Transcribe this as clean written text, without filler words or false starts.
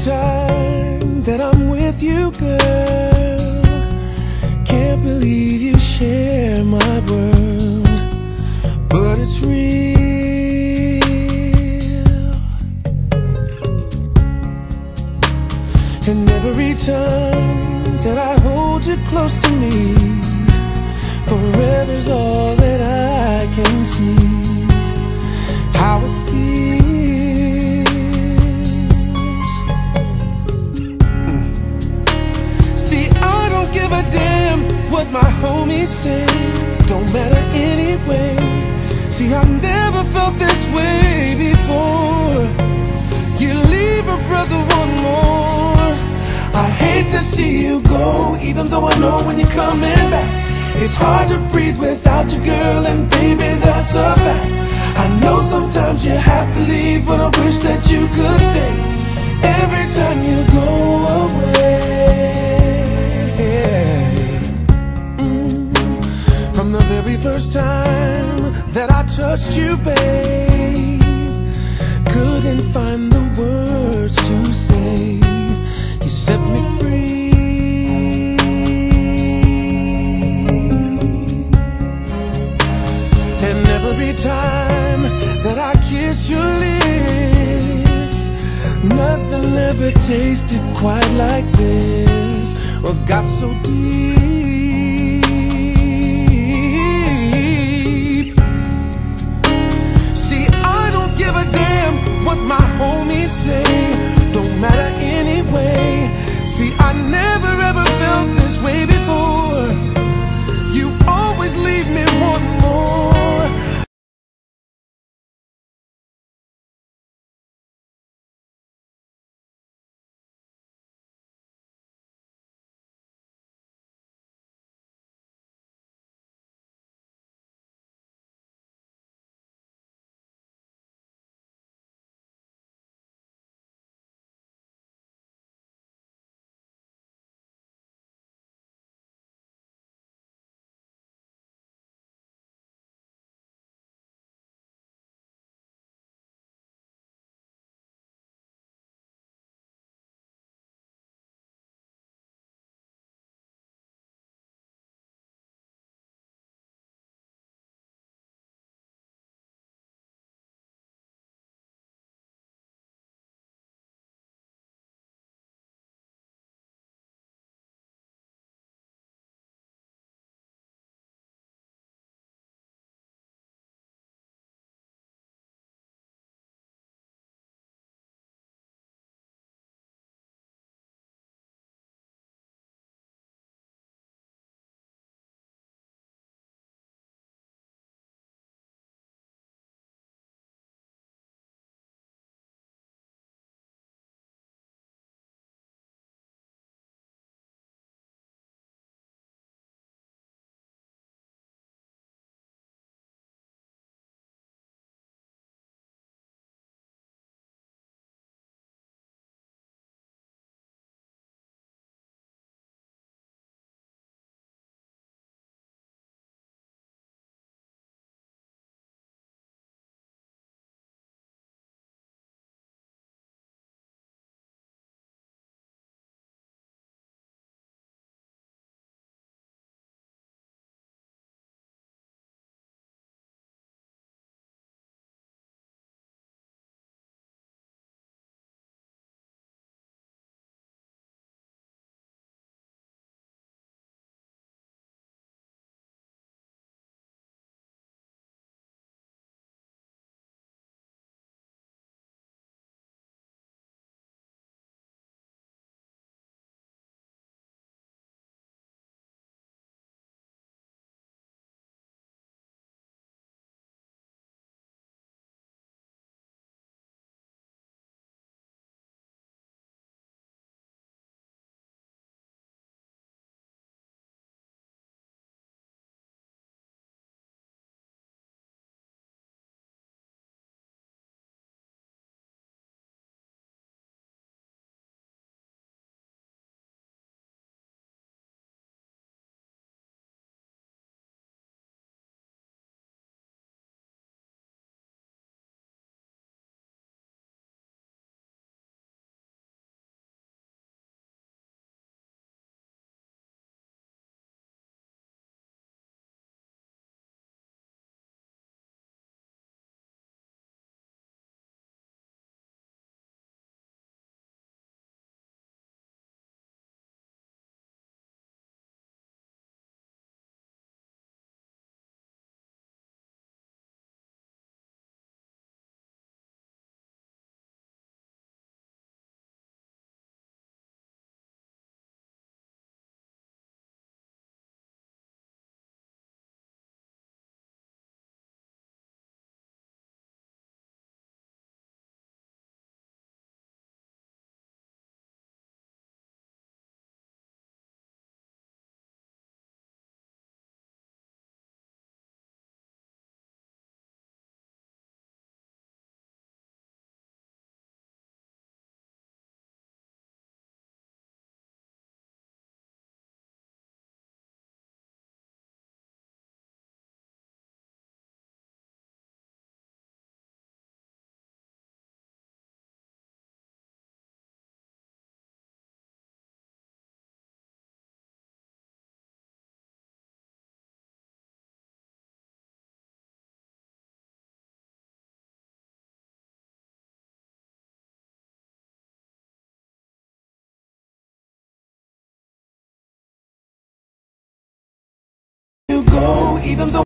time that I'm with you, girl. Can't believe you share my world, but it's real. And every time that I hold you close to me, forever's all that I can see. How it feels. See, I don't give a damn what my homies say. Don't matter anyway. See, I never felt this way before. You leave a brother one more. I hate to see you go, even though I know when you're coming back. It's hard to breathe without you, girl, and baby, that's a fact. I know sometimes you have to leave, but I wish that you could stay every time you go away. From the very first time that I touched you, babe, couldn't find the words to say. You set me free. And every time that I kiss your lips, nothing ever tasted quite like this, or got so deep. See, I don't give a damn what my homies say. Don't matter anyway. See, I never ever felt this way before. You always leave me wanting even though